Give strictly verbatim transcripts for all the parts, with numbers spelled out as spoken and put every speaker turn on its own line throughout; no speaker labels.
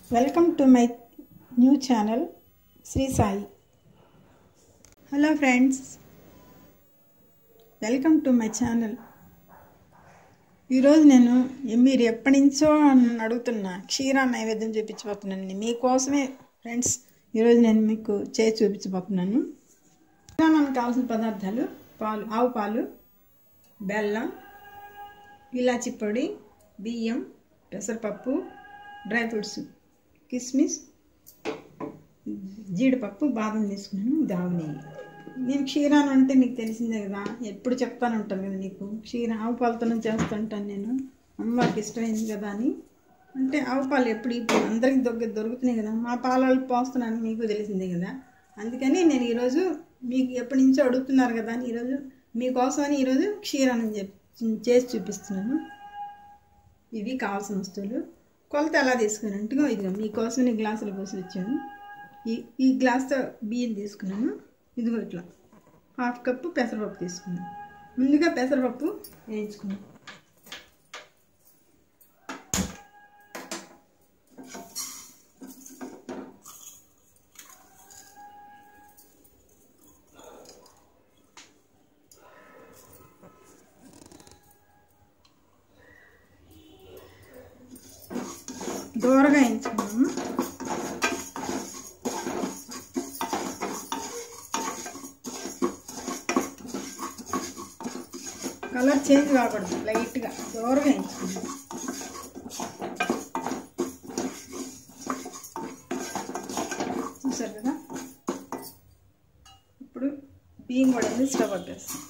Welcome to my new channel Shri Sai. Hello friends, welcome to my channel. ఈరోజు నేను మీరు ఎప్పటి నుంచో అడుగుతున్న క్షీరా నైవేద్యం చూపించబోతున్నాను మీకోసమే ఫ్రెండ్స్. ఈరోజు నేను మీకు చేసి చూపించబోతున్నాను. మనకు కావాల్సిన పదార్థాలు: పాలు, ఆవు పాలు, బెల్లం, ఇలాచి పొడి, బియ్యం, పెసరపప్పు, డ్రై ఫ్రూట్స్, కిస్మిస్, జీడిపప్పు, బాదం తీసుకున్నాను. ఇది ఆవు నెయ్యి. నేను క్షీరాను అంటే మీకు తెలిసిందే కదా, ఎప్పుడు చెప్తాను ఉంటాను కదా మీకు. క్షీర ఆవు పాలతోనే చేస్తుంటాను నేను, అమ్మవారికి ఇష్టమైంది కదా అని. అంటే ఆవు పాలు ఎప్పుడు ఇప్పుడు అందరికి దొరికి దొరుకుతున్నాయి కదా, మా పాలు పోస్తున్నాను మీకు తెలిసిందే కదా. అందుకని నేను ఈరోజు మీకు ఎప్పటి నుంచో అడుగుతున్నారు కదా అని ఈరోజు మీకోసమని ఈరోజు క్షీరాన్ని చెప్పి చేసి చూపిస్తున్నాను. ఇవి కావాల్సిన వస్తువులు. కొలత ఎలా తీసుకున్నాను, ఇదిగో మీకోసం నేను గ్లాసులు పోసి వచ్చాను. ఈ ఈ గ్లాస్తో బియ్యం తీసుకున్నాను. ఇదిగో ఇట్లా హాఫ్ కప్పు పెసరపప్పు తీసుకున్నాను. ముందుగా పెసరపప్పు వేయించుకున్నాను. దూరగా వేయించుకున్నాము. కలర్ చేంజ్ కాకూడదు, లైట్గా దూరగా వేయించుకున్నాము. చూసారు కదా. ఇప్పుడు బియ్యం కూడా స్టవ్ పట్టేస్తాం.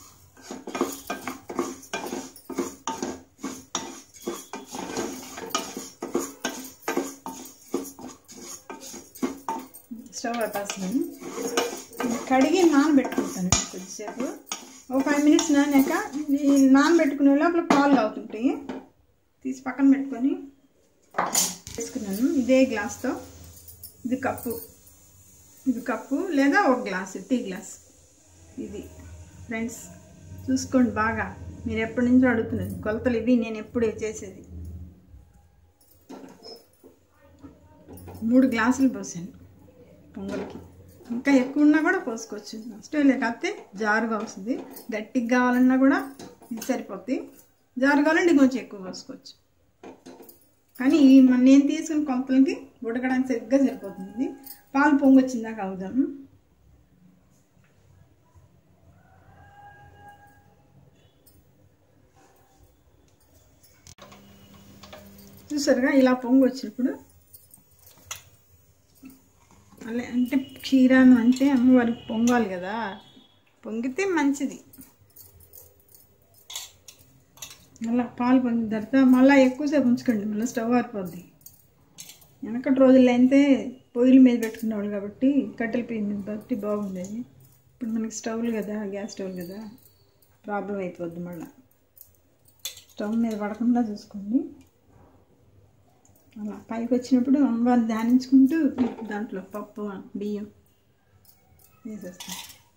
స్టవ్ పట్టేస్తున్నాను. కడిగి నానబెట్టుకుంటాను కొద్దిసేపు. ఒక ఫైవ్ మినిట్స్ నానాక నానబెట్టుకునే లోపల పాలు అవుతుంటాయి. తీసి పక్కన పెట్టుకొని వేసుకున్నాను. ఇదే గ్లాస్తో ఇది కప్పు, ఇది కప్పు లేదా ఒక గ్లాసు, టీ గ్లాస్. ఇది ఫ్రెండ్స్ చూసుకోండి బాగా. మీరు ఎప్పటి నుంచో అడుగుతున్నారు కొలతలు ఇవి, నేను ఎప్పుడే చేసేది. మూడు గ్లాసులు పోసాను పొంగల్కి. ఇంకా ఎక్కువ ఉన్నా కూడా పోసుకోవచ్చు, నష్టం లేకపోతే జారుగా వస్తుంది. గట్టిగా కావాలన్నా కూడా ఇది సరిపోతుంది, జారు కావాలంటే కొంచెం ఎక్కువ పోసుకోవచ్చు. కానీ ఈ నేను తీసుకున్న కొంపలకి ఉడకడానికి సరిగ్గా సరిపోతుంది. పాలు పొంగు వచ్చిందాక అవుదాము. చూసారుగా, ఇలా పొంగు వచ్చినప్పుడు అలా అంటే క్షీరాను అంటే అమ్మవారికి పొంగాలి కదా, పొంగితే మంచిది. అలా పాలు పొంగిన తర్వాత మళ్ళీ ఎక్కువసేపు ఉంచుకోండి, మళ్ళీ స్టవ్ ఆరిపోద్ది. వెనకటి రోజుల్లో అయితే పొయ్యిల మీద పెట్టుకునేవాళ్ళు కాబట్టి కట్టెల పొయ్యి మీద బట్టి బాగుండేది. ఇప్పుడు మనకి స్టవ్లు కదా, గ్యాస్ స్టవ్లు కదా, ప్రాబ్లం అయిపోద్ది. మళ్ళీ స్టవ్ మీద పడకుండా చూసుకోండి. అలా పైకి వచ్చినప్పుడు అమ్మవారిని ధ్యానించుకుంటూ దాంట్లో పప్పు, బియ్యం వేసేస్తాం.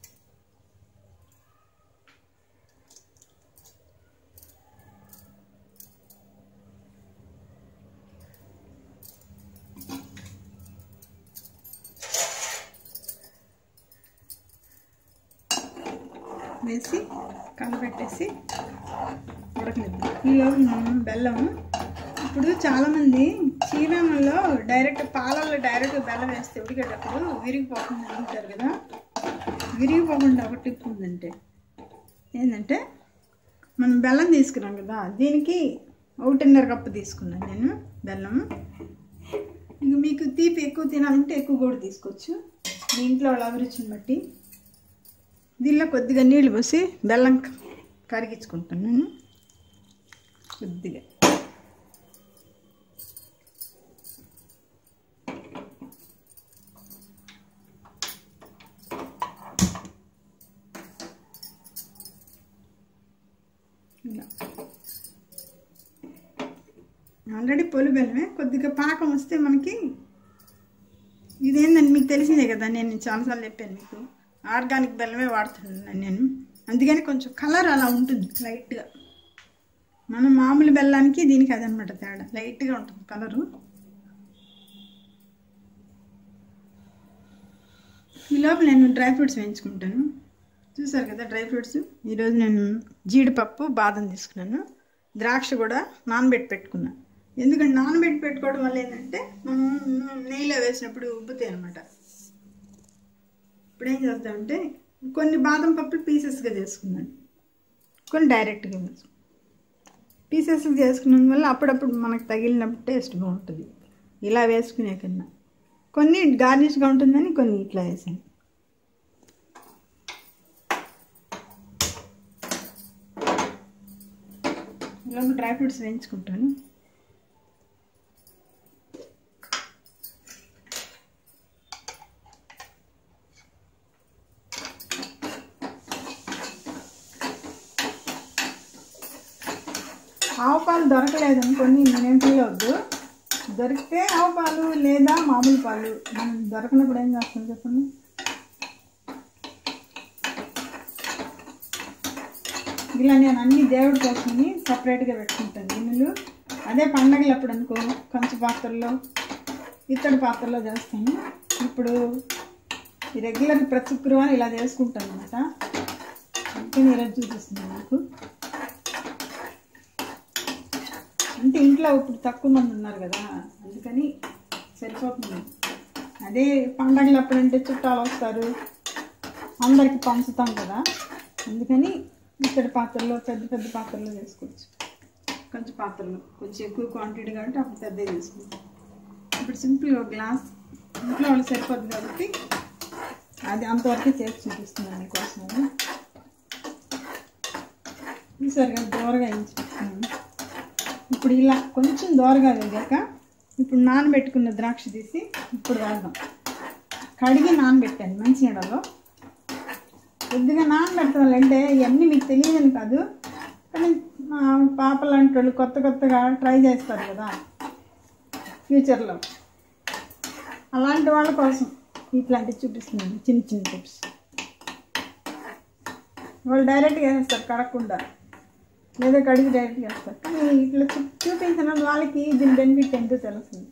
వేసి కలపెట్టేసి ఉడకనిద్దాం. ఈలోపు మనం బెల్లం, ఇప్పుడు చాలామంది క్షీరాలలో డైరెక్ట్ పాలల్లో డైరెక్ట్ బెల్లం వేస్తే ఉడికేటప్పుడు విరిగిపోకుండా అనుకుంటారు కదా. విరిగిపోకుండా ఒక టిప్ ఉందంటే ఏంటంటే, మనం బెల్లం తీసుకున్నాం కదా, దీనికి ఒకటిన్నర కప్పు తీసుకున్నాను నేను బెల్లం. ఇక మీకు తీపి ఎక్కువ తినాలంటే ఎక్కువ కూడా తీసుకోవచ్చు, మీ ఇంట్లో వాళ్ళ అభిరుచిని బట్టి. దీనిలో కొద్దిగా నీళ్ళు పోసి బెల్లం కరిగించుకుంటాను నేను కొద్దిగా. ఆల్రెడీ పొలి బెల్లమే, కొద్దిగా పాకం వస్తే మనకి ఇదేందని మీకు తెలిసిందే కదా. నేను చాలాసార్లు చెప్పాను మీకు, ఆర్గానిక్ బెల్లమే వాడుతున్నాను నేను. అందుకని కొంచెం కలర్ అలా ఉంటుంది లైట్గా. మనం మామూలు బెల్లానికి దీనికి అదనమాట తేడా, లైట్గా ఉంటుంది కలరు. ఈ లోపల నేను డ్రై ఫ్రూట్స్ వేయించుకుంటాను. చూసారు కదా డ్రై ఫ్రూట్స్. ఈరోజు నేను జీడిపప్పు బాదం తీసుకున్నాను, ద్రాక్ష కూడా నానబెట్టి పెట్టుకున్నాను. ఎందుకంటే నానబెట్టి పెట్టుకోవడం వల్ల ఏంటంటే మనం నెయ్యిలో వేసినప్పుడు ఉబ్బుతాయి అనమాట. ఇప్పుడు ఏం చేస్తామంటే కొన్ని బాదం పప్పులు పీసెస్గా చేసుకున్నాను, కొన్ని డైరెక్ట్గా వేసుకున్నాను. పీసెస్గా చేసుకున్నందు వల్ల అప్పుడప్పుడు మనకు తగిలినప్పుడు టేస్ట్ బాగుంటుంది ఇలా వేసుకునే కన్నా. కొన్ని గార్నిష్గా ఉంటుందని కొన్ని ఇట్లా వేసాను. ఇలా డ్రై ఫ్రూట్స్ వేయించుకుంటాను. ఆవు పాలు దొరకలేదు అనుకోండి, నేనేం ఫీల్ అవద్దు. దొరికితే ఆవు పాలు లేదా మామూలు పాలు. మనం దొరకనప్పుడు ఏం చేస్తాం చెప్పండి. ఇలా నేను అన్ని దేవుడి కోసమని సపరేట్గా పెట్టుకుంటాను గిన్నెలు. అదే పండగలప్పుడు అనుకో కంచు పాత్రలో ఇత్తడి పాత్రలో చేస్తాను. ఇప్పుడు ఈ రెగ్యులర్ ప్రతి శుక్రవారం ఇలా చేసుకుంటాను అనమాట. అందుకని ఈరోజు చూపిస్తున్నాను నాకు. అంటే ఇంట్లో ఇప్పుడు తక్కువ మంది ఉన్నారు కదా, అందుకని సరిపోతుంది. అదే పండగలు అప్పుడంటే చుట్టాలు వస్తారు, అందరికి పంచుతాం కదా, అందుకని ఇత్తడి పాత్రలో పెద్ద పెద్ద పాత్రలో చేసుకోవచ్చు. కొంచెం పాత్రలో కొంచెం ఎక్కువ క్వాంటిటీ కాబట్టి అప్పుడు పెద్దగా చేసుకుంటాం. ఇప్పుడు సింపుల్గా ఒక గ్లాస్ ఇంట్లో వాళ్ళు సరిపోద్ది కాబట్టి అది అంతవరకే చేసి చూపిస్తున్నాను మీకోసం. ఈసారిగా దూరగా వేయించుకుంటున్నాను. ఇప్పుడు ఇలా కొంచెం దోరగా వేగాక ఇప్పుడు నానబెట్టుకున్న ద్రాక్ష తీసి ఇప్పుడు వేద్దాం. కడిగి నానబెట్టాను మంచినీళ్ళలో. కొద్దిగా నానబెట్టాలి అంటే ఇవన్నీ మీకు తెలియదని కాదు, కానీ పాప లాంటి వాళ్ళు కొత్త కొత్తగా ట్రై చేస్తారు కదా ఫ్యూచర్లో, అలాంటి వాళ్ళ కోసం ఇట్లాంటివి చూపిస్తున్నాను చిన్న చిన్న టిప్స్. వాళ్ళు డైరెక్ట్గా వేస్తారు కడగకుండా, లేదా కడిగి డైరెక్ట్గా వేస్తారు. కానీ ఇట్లా చూపించిన వాళ్ళకి దీని బెనిఫిట్ ఎంతో తెలుస్తుంది.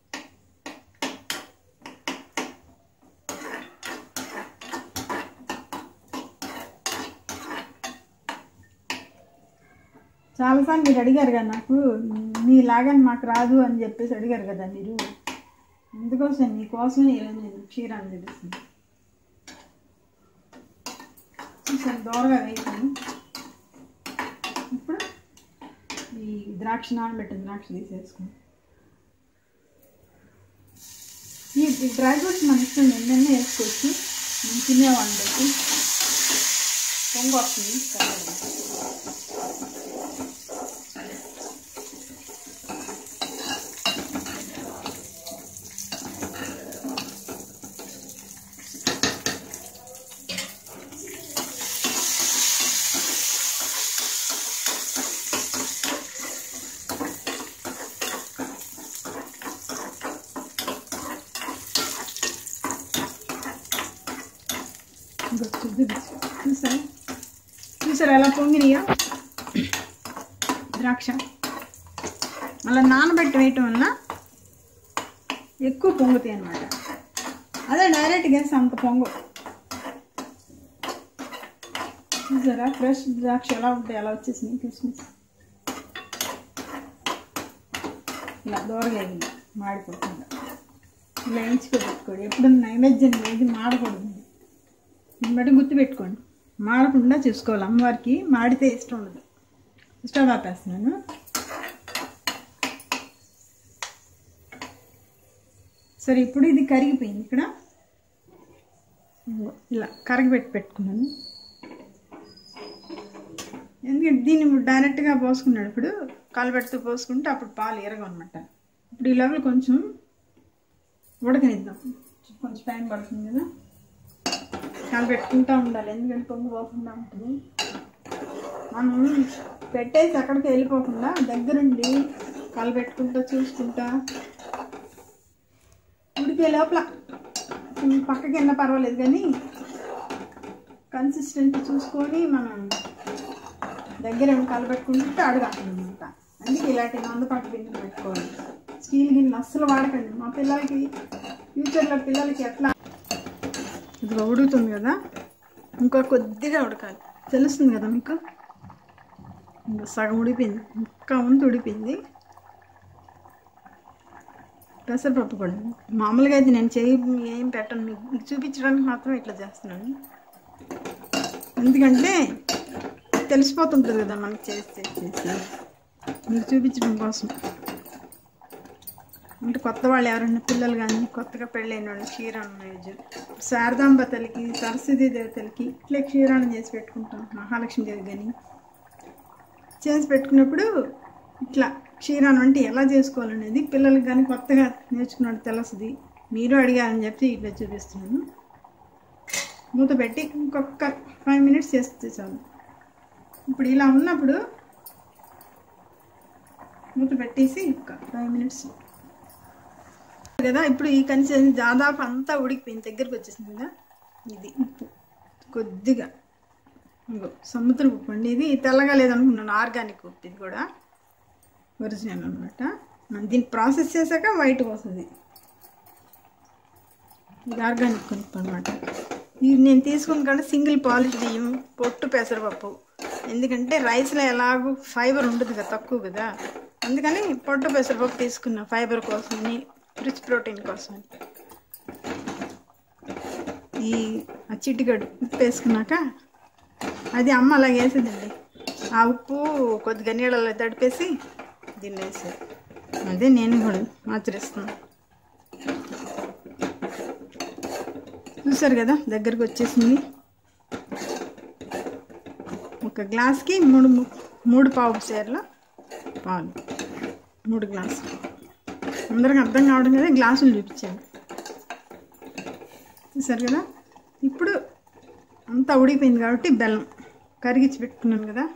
చాలాసార్లు మీరు అడిగారు కదా నాకు, మీలాగా మాకు రాదు అని చెప్పేసి అడిగారు కదా మీరు. అందుకోసం మీకోసమే ఈరోజు నేను క్షీరాన్ని చూపిస్తాను. చూసాను దోరగా వేసాను. ఇప్పుడు ఈ ద్రాక్ష నానబెట్టిన ద్రాక్ష తీసేసుకుని ఈ డ్రై ఫ్రూట్స్ మన ఇష్టం ఎన్నెన్నో వేసుకోవచ్చు. నేను తినేవాళ్ళని బట్టి పొంగు వస్తుంది. చూసారా చూసారా ఎలా పొంగినాయో ద్రాక్ష. అలా నానబెట్టి వేయటం వల్ల ఎక్కువ పొంగుతాయి అన్నమాట. అదే డైరెక్ట్గా వేస్తే అంత పొంగు. చూసారా ఫ్రెష్ ద్రాక్ష ఎలా ఉంటాయి, ఎలా వచ్చేసినాయి కిస్మిస్. ఇలా దూరగా వేయండి, మాడిపోకుండా ఇలా వేయించుకో పెట్టుకోండి. ఎప్పుడు నైవేద్యం ఏది మాడకూడదు, దీన్ని బట్టి గుర్తుపెట్టుకోండి. మాడకుండా చూసుకోవాలి. అమ్మవారికి మాడితే ఇష్టం ఉండదు. స్టవ్ ఆపేస్తున్నాను. సరే ఇప్పుడు ఇది కరిగిపోయింది. ఇక్కడ ఇలా కరిగిపెట్టి పెట్టుకున్నాను. ఎందుకంటే దీన్ని డైరెక్ట్గా పోసుకున్నాడు, ఇప్పుడు కలబెడుతూ పోసుకుంటే అప్పుడు పాలు ఎరగవు అనమాట. ఇప్పుడు ఈ లోపల కొంచెం ఉడకనిద్దాం, కొంచెం టైం పడుతుంది కదా. కలబెట్టుకుంటూ ఉండాలి, ఎందుకంటే పొంగు పోకుండా ఉంటుంది. మనం పెట్టేసి అక్కడికి వెళ్ళిపోకుండా దగ్గరుండి కలబెట్టుకుంటూ చూసుకుంటా ఉడికే లోపల పక్కకి వెళ్ళినా పర్వాలేదు, కానీ కన్సిస్టెంట్ చూసుకొని మనం దగ్గర కలబెట్టుకుంటే అడగాలన్నమాట. అందుకే ఇలాంటి మందపాటి గిన్నెలు పెట్టుకోవాలి. స్టీల్ గిన్నెలు అస్సలు వాడకండి. మా పిల్లలకి ఫ్యూచర్లో పిల్లలకి ఎట్లా ఇది ఉడుకుతుంది కదా, ఇంకా కొద్దిగా ఉడకాలి. తెలుస్తుంది కదా మీకు, ఇంకా సగం ఉడిపోయింది, ఇంకా వంతు ఉడిపోయింది. పెసరపప్పు కూడా మామూలుగా అయితే నేను చేయి ఏం పెట్టను, మీకు మీకు చూపించడానికి మాత్రం ఇట్లా చేస్తున్నాను. ఎందుకంటే తెలిసిపోతుంటుంది కదా మనకి చేసి చేసి మీకు చూపించడం కోసం. అంటే కొత్త వాళ్ళు ఎవరైనా పిల్లలు కానీ కొత్తగా పెళ్ళైన వాళ్ళు క్షీరాన్నం నైవేద్యం శారదాంబ తల్లికి, సరస్వతీ దేవతలకి ఇట్లా క్షీరాన్నం చేసి పెట్టుకుంటాం. మహాలక్ష్మి దేవి కానీ చేసి పెట్టుకున్నప్పుడు ఇట్లా క్షీరాన్నం అంటే ఎలా చేసుకోవాలనేది పిల్లలకి కానీ కొత్తగా నేర్చుకున్నట్టు తెలుస్తుంది. మీరు అడిగారని చెప్పి ఇట్లా చూపిస్తున్నాను. మూత పెట్టి ఇంకొక ఫైవ్ మినిట్స్ చేస్తే చాలు. ఇప్పుడు ఇలా ఉన్నప్పుడు మూత పెట్టేసి ఒక ఫైవ్ మినిట్స్ కదా. ఇప్పుడు ఈ కన్సిస్టెన్సీ దాదాపు అంతా ఉడికిపోయింది, దగ్గరికి వచ్చేసింది కదా. ఇది ఉప్పు కొద్దిగా, ఇంకో సముద్రం ఉప్పు అండి. ఇది తెల్లగా లేదనుకున్నాను, ఆర్గానిక్ ఉప్పు, ఇది కూడా ఒరిజినల్ అనమాట. దీన్ని ప్రాసెస్ చేశాక వైట్గా వస్తుంది. ఇది ఆర్గానిక్ ఉప్పు అనమాట. ఇది నేను తీసుకున్న కంటే సింగిల్ పాలిష్ బియ్యం, పొట్టు పెసరపప్పు. ఎందుకంటే రైస్లో ఎలాగూ ఫైబర్ ఉంటుంది కదా, తక్కువ కదా, అందుకని పొట్టు పెసరపప్పు తీసుకున్నా ఫైబర్ కోసమని, రిచ్ ప్రోటీన్ కోసమని. ఈ చిటికడు ఉప్పు వేసుకున్నాక అది అమ్మ అలాగే వేసేదండి. ఆ ఉప్పు కొద్దిగా నీళ్ళలో తడిపేసి దీన్ని వేసేది. అదే నేను కూడా ఆచరిస్తున్నాను. చూసారు కదా దగ్గరికి వచ్చేసింది. ఒక గ్లాస్కి మూడు మూడు పావు సేర్ల పాలు, మూడు గ్లాసులు. అందరికి అర్థం కావడం కదా గ్లాసులు చూపించాను. చూసారు కదా. ఇప్పుడు అంతా ఉడికిపోయింది కాబట్టి బెల్లం కరిగించి పెట్టుకున్నాను కదా,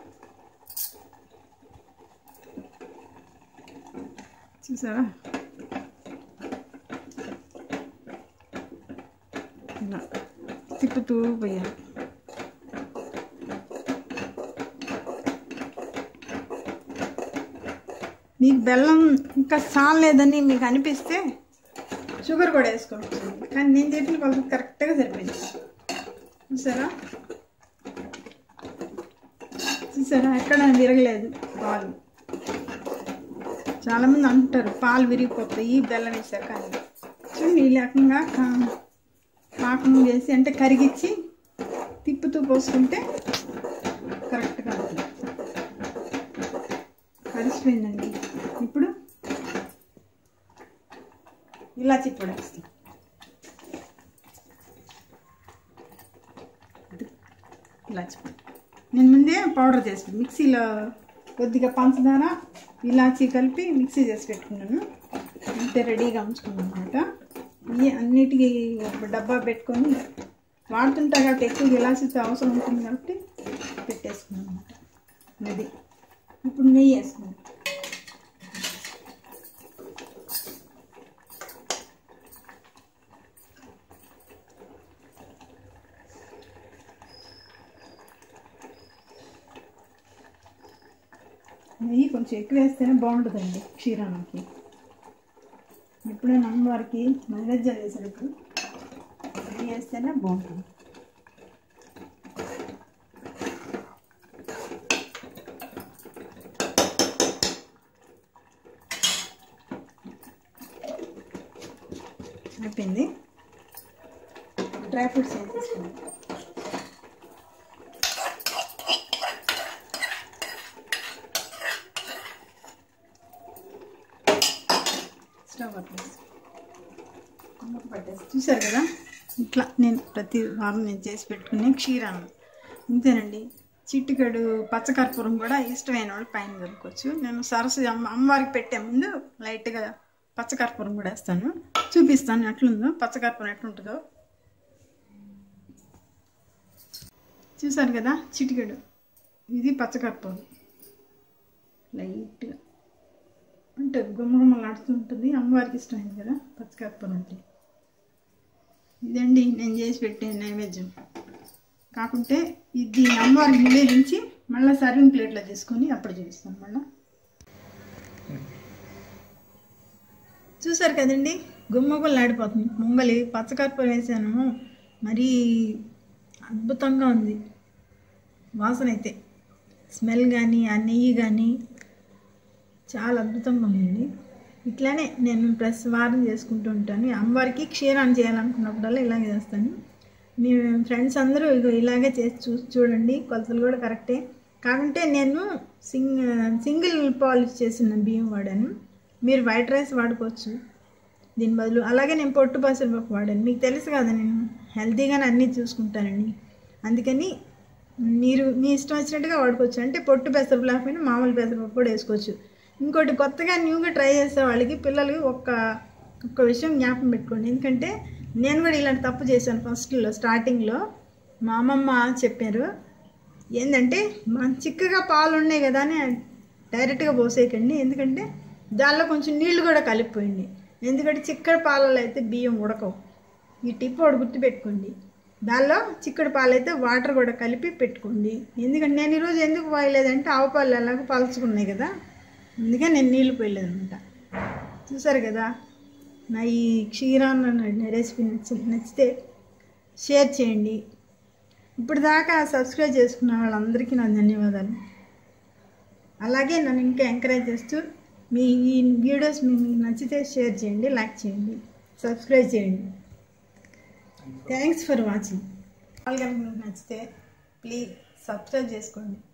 చూసారా. ఇలా తిప్పుతూ పోయాను. మీకు బెల్లం ఇంకా చాలేదని మీకు అనిపిస్తే షుగర్ కూడా వేసుకోవచ్చు, కానీ నేను చెప్పిన కొలత కరెక్ట్గా సరిపోయింది. చూసారా చూసారా ఎక్కడ విరగలేదు పాలు. చాలామంది అంటారు పాలు విరిగిపోతాయి బెల్లం వేసాక అని. చూడండి ఈ లేకుండా పాకం వేసి అంటే కరిగించి తిప్పుతూ పోసుకుంటే కరెక్ట్గా ఉంటుంది. కలిసిపోయిందండి. ఇప్పుడు ఇలాచి పొడి వేస్తాం. ఇలాచి పొడి నేను ముందే పౌడర్ చేసి మిక్సీలో కొద్దిగా పంచదార ఇలాచి కలిపి మిక్సీ చేసి పెట్టుకున్నాను. అంటే రెడీగా ఉంచుకున్నాను అనమాట. ఇవి అన్నిటికీ ఒక డబ్బా పెట్టుకొని వాడుతుంటా కాబట్టి ఎక్కువ ఇలాచితో అవసరం ఉంటుంది కాబట్టి పెట్టేసుకున్నాను అనమాట. అది ఇప్పుడు నెయ్యి వేసుకున్నాను. నెయ్యి కొంచెం ఎక్కువ వేస్తేనే బాగుంటుందండి క్షీరానికి. ఎప్పుడైనా అమ్మవారికి నైవేద్యాలు వేసేటప్పుడు నెయ్యి వేస్తేనే బాగుంటుంది. అయిపోయింది. డ్రై ఫ్రూట్స్ వేసేసుకుందాం. స్టవ్ పట్టేసి పట్టేసి చూసారు కదా. ఇట్లా నేను ప్రతి వారం నేను చేసి పెట్టుకునే క్షీరాన్నం ఇంతేనండి. చిట్టుకడు పచ్చకర్పూరం కూడా ఇష్టమైన వాళ్ళు పైన దొరుకోవచ్చు. నేను సరస్వతి అమ్మ అమ్మవారికి పెట్టే ముందు లైట్గా పచ్చకర్పూరం కూడా వేస్తాను, చూపిస్తాను ఎట్లుందో పచ్చకర్పూరం ఎట్లుంటుందో. చూసారు కదా చిటికెడు ఇది పచ్చకర్పూరం లైట్గా అంటే గుమ్మగుమ్మలాడుతూ ఉంటుంది. అమ్మవారికి ఇష్టమైంది కదా పచ్చకర్పూరం అంటే. ఇదండి నేను చేసి పెట్టే నైవేద్యం. కాకుంటే ఇది అమ్మవారికి నివేదించి మళ్ళీ సర్వింగ్ ప్లేట్లో తీసుకొని అప్పుడు చూపిస్తాను మళ్ళీ. చూసారు కదండి గుమ్మగుమ్మలాడిపోతుంది. ముంగలి పచ్చకర్పూరం వేసాను, మరీ అద్భుతంగా ఉంది వాసన అయితే, స్మెల్ కానీ ఆ నెయ్యి కానీ చాలా అద్భుతంగా ఉంది. ఇట్లానే నేను ప్రతి వారం చేసుకుంటూ ఉంటాను. అమ్మవారికి క్షీరాన్ని చేయాలనుకున్నప్పుడల్లా ఇలాగే చేస్తాను. మీ ఫ్రెండ్స్ అందరూ ఇగో ఇలాగే చేసి చూ చూడండి కొలతలు కూడా కరెక్టే. కాకుంటే నేను సింగ్ సింగిల్ పాలిష్ చేసిన బియ్యం వాడాను. మీరు వైట్ రైస్ వాడుకోవచ్చు దీని బదులు. అలాగే నేను పొట్టు పెసరపప్పు వాడాను. మీకు తెలుసు కదా నేను హెల్తీగానే అన్నీ చూసుకుంటానండి, అందుకని మీరు మీ ఇష్టం వచ్చినట్టుగా వాడుకోవచ్చు. అంటే పొట్టు పెసరపప్పు లేకపోయినా మామూలు పెసరపప్పు కూడా వేసుకోవచ్చు. ఇంకోటి కొత్తగా న్యూగా ట్రై చేసే వాళ్ళకి పిల్లలు ఒక్క ఒక్క విషయం జ్ఞాపకం పెట్టుకోండి. ఎందుకంటే నేను కూడా ఇలాంటి తప్పు చేశాను ఫస్ట్లో, స్టార్టింగ్లో. మా అమ్మమ్మ చెప్పారు ఏంటంటే మన చిక్కగా పాలు ఉన్నాయి కదా అని డైరెక్ట్గా పోసేయకండి, ఎందుకంటే దానిలో కొంచెం నీళ్లు కూడా కలిపిపోయింది. ఎందుకంటే చిక్కడి పాలలో అయితే బియ్యం ఉడకవు. ఈ టిప్ ఒకటి గుర్తుపెట్టుకోండి. దానిలో చిక్కడి పాలు అయితే వాటర్ కూడా కలిపి పెట్టుకోండి. ఎందుకంటే నేను ఈరోజు ఎందుకు పోయలేదంటే ఆవు పాలు ఎలాగో పలుచుకున్నాయి కదా, అందుకే నేను నీళ్ళు పోయలేదు అనమాట. చూసారు కదా నా ఈ క్షీరాన్న రెసిపీ నచ్చి నచ్చితే షేర్ చేయండి. ఇప్పుడు దాకా సబ్స్క్రైబ్ చేసుకున్న వాళ్ళందరికీ నా ధన్యవాదాలు. అలాగే నన్ను ఇంకా ఎంకరేజ్ చేస్తూ మీ ఈ వీడియోస్ మీకు నచ్చితే షేర్ చేయండి, లైక్ చేయండి, సబ్స్క్రైబ్ చేయండి. Thanks for watching. వాళ్ళకి మీకు నచ్చితే ప్లీజ్ సబ్స్క్రైబ్ చేసుకోండి.